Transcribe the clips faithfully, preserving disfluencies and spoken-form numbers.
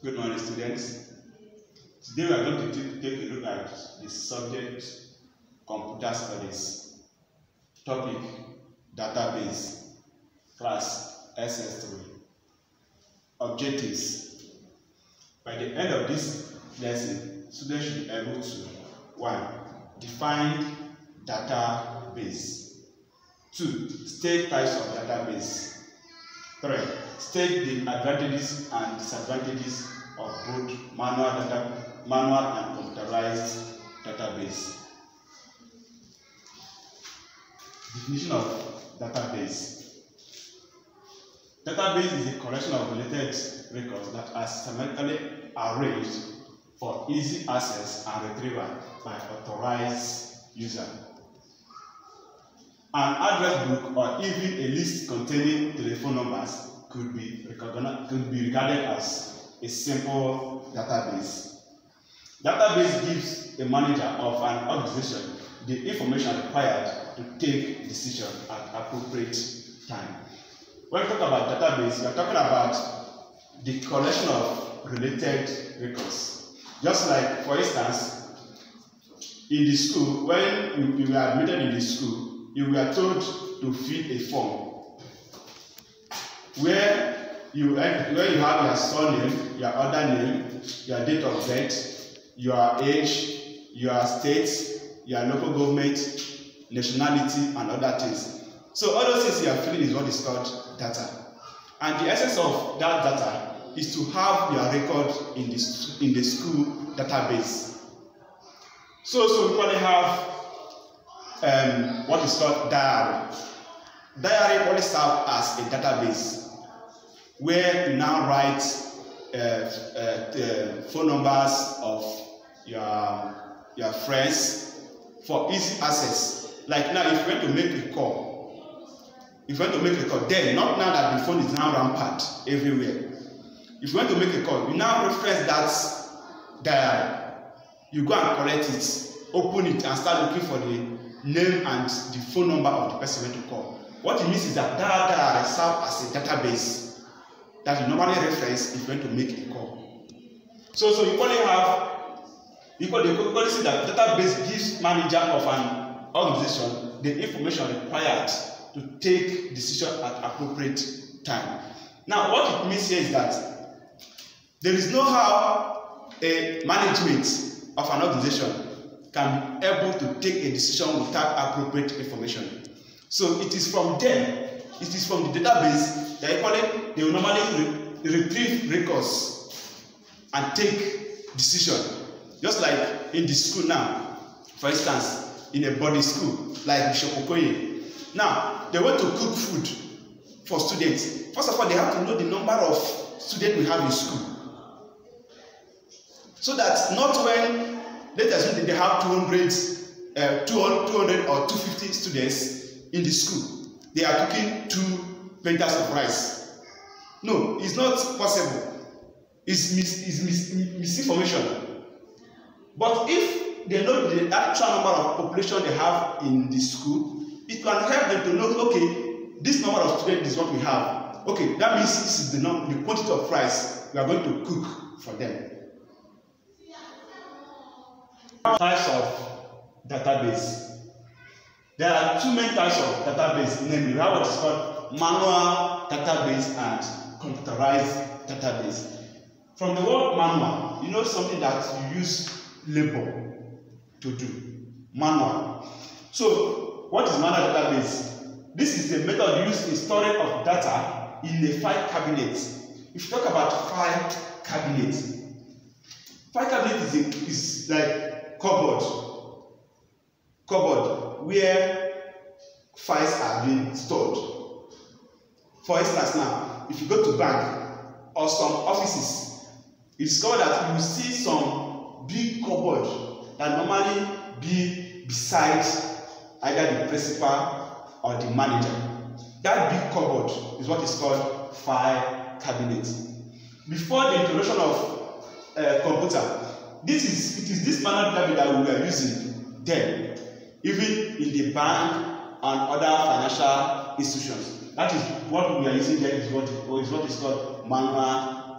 Good morning, students. Today we are going to take a look at the subject Computer Studies. Topic Database, Class S S three. Objectives. By the end of this lesson, students should be able to one. Define database. two. State types of database. three. State the advantages and disadvantages of both manual data, manual and computerized database. Definition of database. Database is a collection of related records that are systematically arranged for easy access and retrieval by authorized user. An address book or even a list containing telephone numbers could be recognized, could be regarded as a simple database. Database gives a manager of an organization the information required to take decision at appropriate time. When we talk about database, we are talking about the collection of related records. Just like, for instance, in the school, when you were admitted in the school, you were told to fill a form where you, where you have your surname, your other name, your date of birth, your age, your state, your local government, nationality, and other things. So all those things you are filling is what is called data. And the essence of that data is to have your record in the, in the school database. So, so we probably have um, what is called diary. Diary only serves as a database where you now write uh, uh, the phone numbers of your, your friends for easy access. Like now, if you want to make a call, if you want to make a call, then not now that the phone is now rampant everywhere. If you want to make a call, you now reference that diary. You go and collect it, open it, and start looking for the name and the phone number of the person you want to call. What it means is that that diary serves as a database that you normally reference if you want to make a call. So, so you probably have, you probably, you probably see that database gives manager of an organization the information required to take decision at appropriate time. Now, what it means here is that there is no how a management of an organization can be able to take a decision without appropriate information. So it is from them, it is from the database that equally they will normally re retrieve records and take decision. Just like in the school now, for instance, in a body school like Bishop Okoye. Now they want to cook food for students. First of all, they have to know the number of students we have in school, so that not when let us say they have two hundred, uh, two hundred or two hundred fifty students in the school, they are cooking two platters of rice. No, it's not possible. It's, mis it's mis misinformation. But if they know the actual number of population they have in the school, it can help them to know, okay, this number of students is what we have. Okay, that means this is the, the quantity of rice we are going to cook for them. Types of database. There are two main types of database, namely we have what is called manual database and computerized database. From the word manual, you know something that you use labor to do. Manual. So, what is manual database? This is the method used in storage of data in a file cabinet. If you talk about file cabinet, file cabinet is, a, is like cupboard, cupboard where files are being stored. For instance, now, if you go to bank or some offices, you discover that you will see some big cupboard that normally be beside either the principal or the manager. That big cupboard is what is called file cabinet. Before the introduction of uh, computer, this is it is this manual cabinet that we were using then, even in the bank and other financial institutions. That is what we are using there is what is what is called manual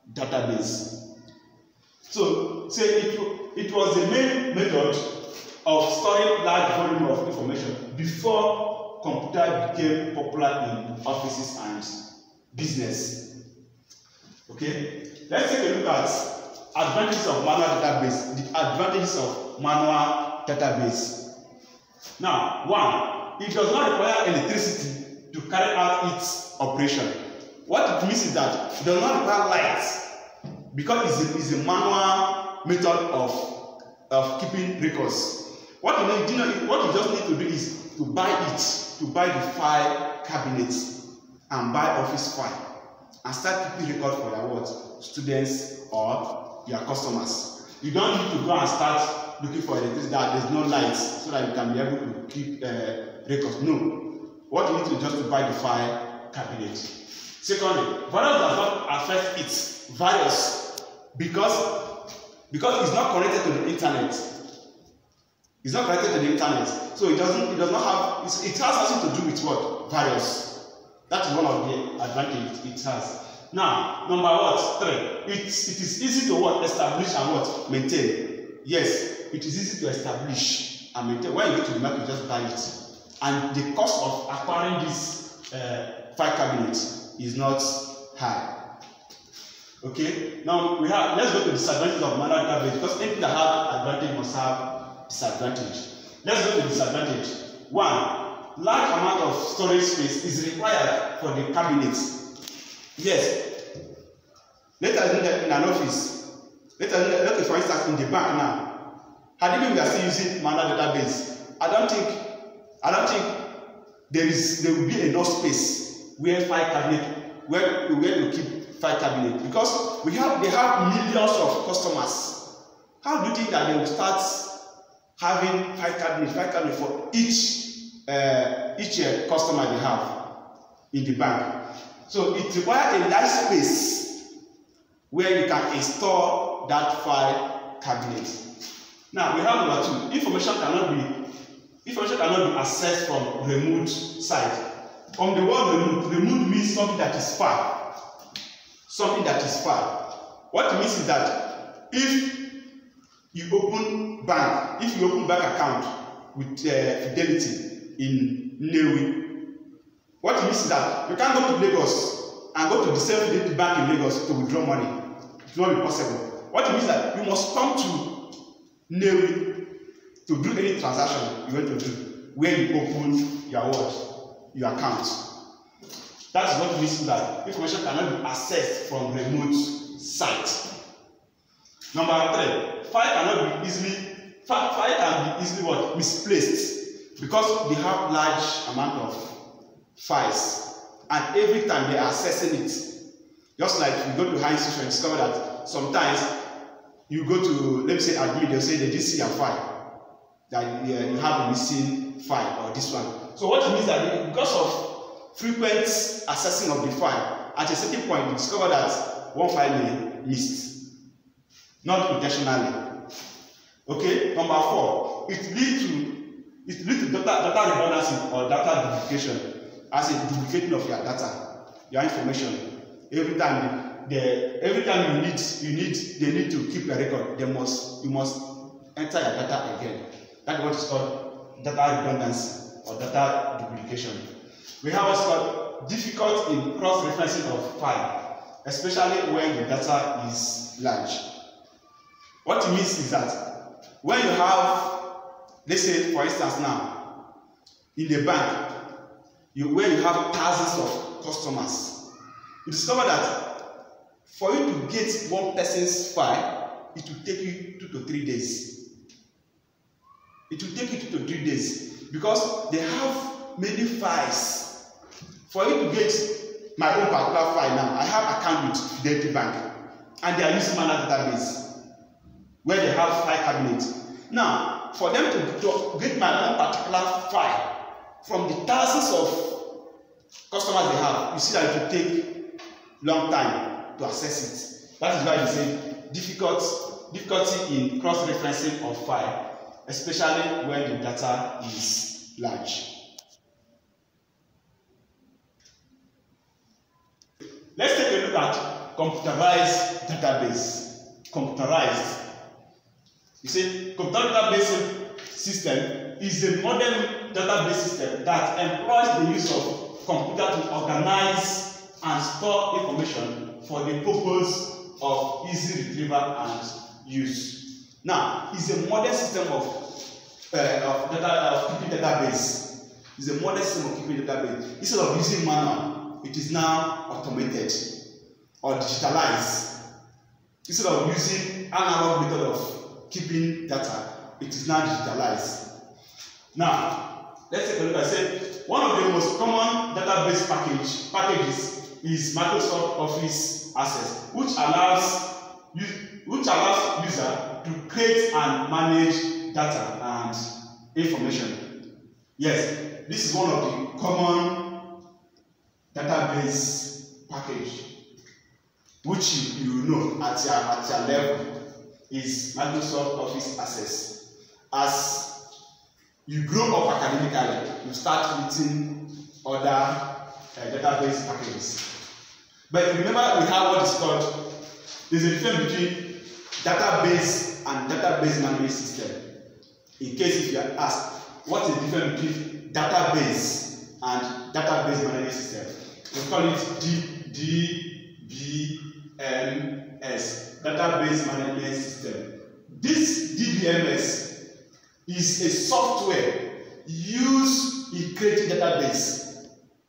database. So, say it, it was the main method of storing large volume of information before computer became popular in offices and business. Okay, let's take a look at advantages of manual database. The advantages of manual database. Now, one, it does not require electricity to carry out its operation. What it means is that it does not require light because it's a, it's a manual method of, of keeping records. What you, need, you know, what you just need to do is to buy it, to buy the file cabinet and buy office file and start keeping record for your what? Students or your customers. You don't need to go and start looking for electricity that there's no lights so that you can be able to keep uh, records. No. What you need to do is just to buy the file cabinet. Secondly, virus does not affect its virus because, because it's not connected to the internet. It's not connected to the internet. So it doesn't it does not have it's, it has nothing to do with what? Virus. That is one of the advantages it has. Now, number what? Three. It, it is easy to what? Establish and what? Maintain. Yes, it is easy to establish and maintain. When you go to the market, you just buy it. And the cost of acquiring this uh, file cabinet is not high. Okay, now we have let's go to the disadvantage of manual database because anything that has advantage must have disadvantage. Let's go to disadvantage. One, large amount of storage space is required for the cabinets. Yes. Later in an office, later look for instance in the bank now. Had even we are still using manual database, I don't think I don't think there is there will be enough space where file cabinet where where to keep file cabinet because we have they have millions of customers. How do you think that they will start having file cabinet file cabinet for each uh, each uh, customer they have in the bank? So it requires a large space where you can install that file cabinet. Now we have number two. Information cannot be Information cannot be accessed from remote site. From the word remote, remote means something that is far. Something that is far. What it means is that if you open bank, if you open bank account with uh, Fidelity in Nnewi, what it means is that you can't go to Lagos and go to the same Fidelity bank in Lagos to withdraw money. It will not be possible. What it means is that you must come to Nnewi to do any transaction you want to do where you open your what? Your account. That's what means that information cannot be accessed from remote site. Number three, file cannot be easily file, file can be easily what? Misplaced because they have large amount of files and every time they are accessing it. Just like you go to high institution and discover that sometimes you go to let me say admin, they'll say they didn't see your file. That uh, you have a missing file or this one. So what it means that because of frequent accessing of the file, at a certain point you discover that one file may missed, not intentionally. Okay, number four, it leads to it leads to data, data redundancy or data duplication, as a duplicating of your data, your information. Every time the every time you need you need they need to keep a record, they must you must enter your data again. That's what is called data redundancy or data duplication. We have what's called difficult in cross-referencing of file, especially when the data is large. What it means is that when you have, let's say for instance now, in the bank, you, where you have thousands of customers, you discover that for you to get one person's file, it will take you two to three days. It will take you two to three days because they have many files. For you to get my own particular file now, I have account with Fidelity Bank and they are using manual database where they have file cabinet. Now, for them to, to get my own particular file from the thousands of customers they have, you see that it will take long time to access it. That is why you say difficult, difficulty in cross-referencing of file, especially when the data is large. Let's take a look at computerized database. Computerized. You see, computer database system is a modern database system that employs the use of computer to organize and store information for the purpose of easy retrieval and use. Now, it's a modern system of, uh, of, data, of keeping database. It's a modern system of keeping database. Instead of using manual, it is now automated or digitalized. Instead of using analog method of keeping data, it is now digitalized. Now, let's take a look. I said one of the most common database package packages is Microsoft Office Access, which allows which allows user to create and manage data and information. Yes, this is one of the common database package which you, you know at your, at your level is Microsoft Office Access. As you grow up academically, you start meeting other uh, database packages. But remember, we have what is called, there's a difference between database and database management system. In case if you are asked, what is the difference between database and database management system? We call it D B M S, database management system. This D B M S is a software used in creating database.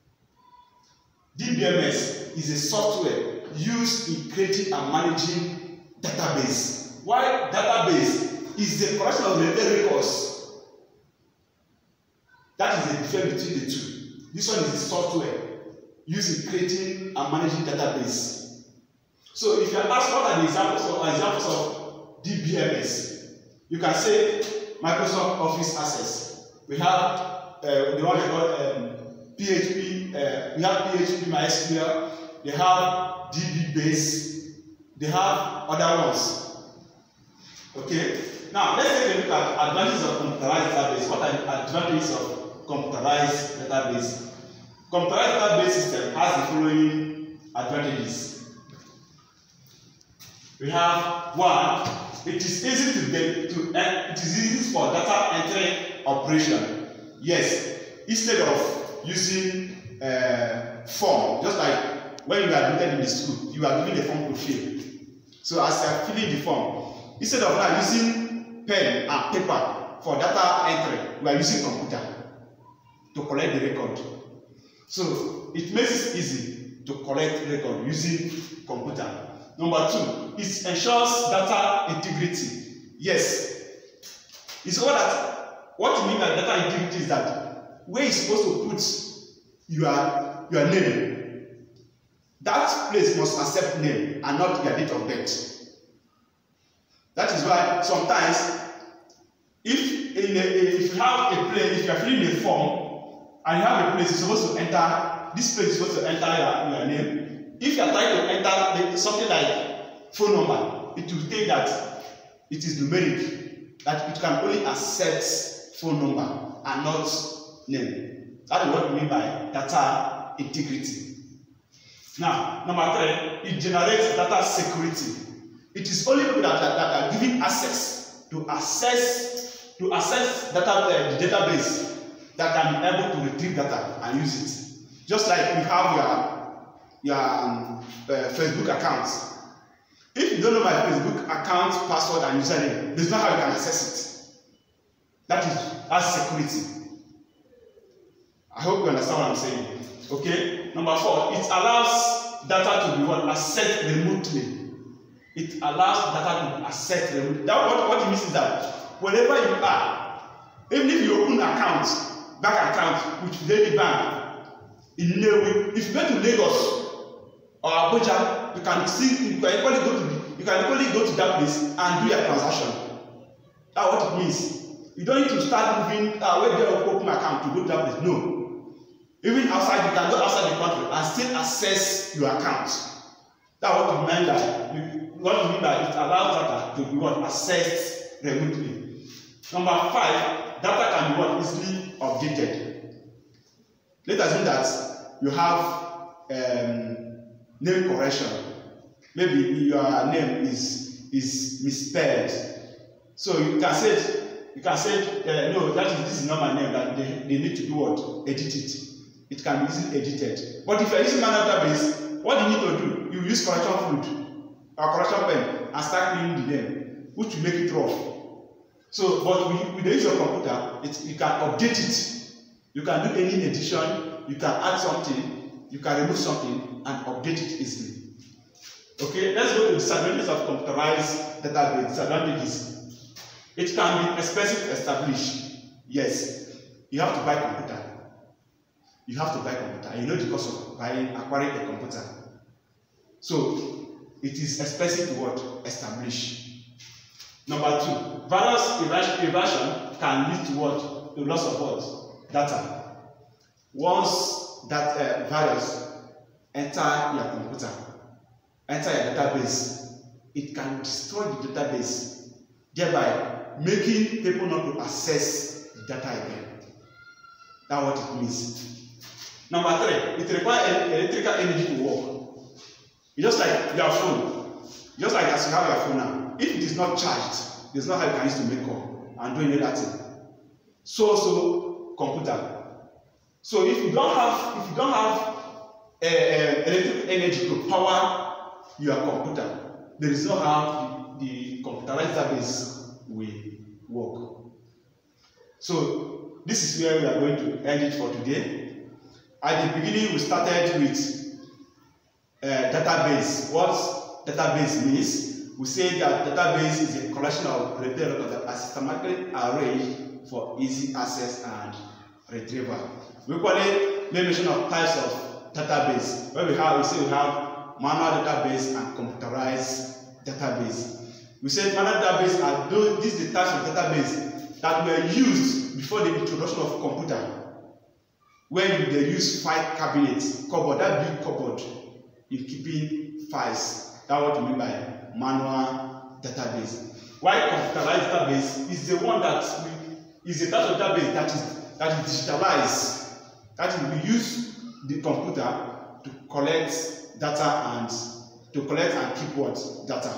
D B M S is a software used in creating and managing database. While database is the collection of related records. That is the difference between the two. This one is the software used in creating and managing database. So if you are asked what are the examples of, examples of D B M S, you can say Microsoft Office Access. We have uh, the one they call um, P H P, uh, we have P H P, MySQL, they have D B Base, they have other ones. Okay? Now, let's take a look at advantages of computerized database. What are the advantages of computerized database? Computerized database system has the following advantages. We have one, it is easy to get to uh, it is easy for data entry operation. Yes, instead of using uh, form, just like when you are admitted in the school, you are given a form to fill. So as you are filling the form, instead of now using pen and paper for data entry, we are using computer to collect the record. So it makes it easy to collect record using computer. Number two, it ensures data integrity. Yes, it's all that. What you mean by data integrity is that where you're supposed to put your your name, that place must accept name and not your date of birth. That is why sometimes, if in a, if you have a place, if you are filling a form and you have a place, you're supposed to enter. This place is supposed to enter your, your name. If you are trying to enter something like phone number, it will take that it is numeric, that it can only accept phone number and not name. That is what we mean by data integrity. Now, number three, it generates data security. It is only people that, that, that are given access to access to access data, uh, the database that can be able to retrieve data and use it. Just like you have your your um, uh, Facebook account. If you don't know my Facebook account password and username, there's no how you can access it. That is that's security. I hope you understand what I'm saying. Okay. Number four, it allows data to be what accessed remotely. It allows data to be accessed remotely. That what, what it means is that wherever you are, even if you open an account, bank account with Daily Bank in Nnewi, if you go to Lagos or Abuja, you can see you can equally go to the, you can equally go to that place and do your transaction. That's what it means. You don't need to start moving uh, where you open account to go to that place. No. Even outside, you can go outside the country and still access your account. That's what you mean by you, what you mean by it allows data to be what accessed remotely. Number five, data can be what easily updated. Let's assume that you have um, name correction. maybe your name is is misspelled. So you can say you can say uh, no, that is this is not my name. That they, they need to do what? Edit it. It can be easily edited. But if you are using manual database, what you need to do? You use correction fluid or correction pen and start cleaning the name, which will make it rough. So, but with, with the use of computer, it, you can update it. You can do any edition. You can add something. You can remove something and update it easily. Okay, let's go to the disadvantages of computerized database. Disadvantages. It can be expensive to establish. Yes, you have to buy a computer. You have to buy a computer. You know the cost of buying, acquiring a computer. So it is expensive to what? Establish. Number two, various evasion can lead to what? To loss of what? Data. Once that uh, virus enter your computer, enter your database, it can destroy the database, thereby making people not to access the data again. That's what it means. Number three, it requires electrical energy to work. It's just like your phone. Just like as you have your phone now. If it is not charged, there's no how you can use to make call and do any other thing. So also computer. So if you don't have if you don't have uh, uh, electrical energy to power your computer, there is no how the, the computerized database will work. So this is where we are going to end it for today. At the beginning, we started with uh, database. What database means? We say that database is a collection of related records that are systematically arranged for easy access and retrieval. We equally make mention of types of database. Where we have, we say we have manual database and computerized database. We say manual database are those these the types of database that were used before the introduction of computer. When they use file cabinets, cupboard, that big cupboard in keeping files. That's what we mean by manual database. While computerized database is the one that we, is the type of database that is that is digitalized. That is, we use the computer to collect data and to collect and keep what data.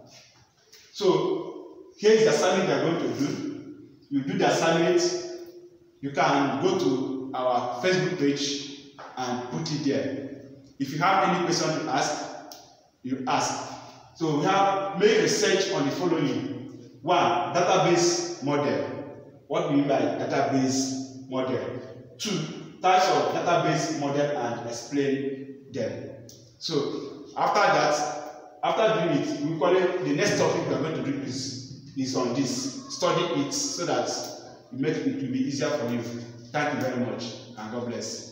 So here is the assignment we are going to do. You do the assignment. You can go to our Facebook page and put it there. If you have any question to ask, you ask. So we have made research on the following. One, database model. What do we mean by database model? Two, types of database model and explain them. So after that, after doing it, we call it the next topic we are going to do is, is on this. Study it so that it makes it will be easier for you. Thank you very much and God bless.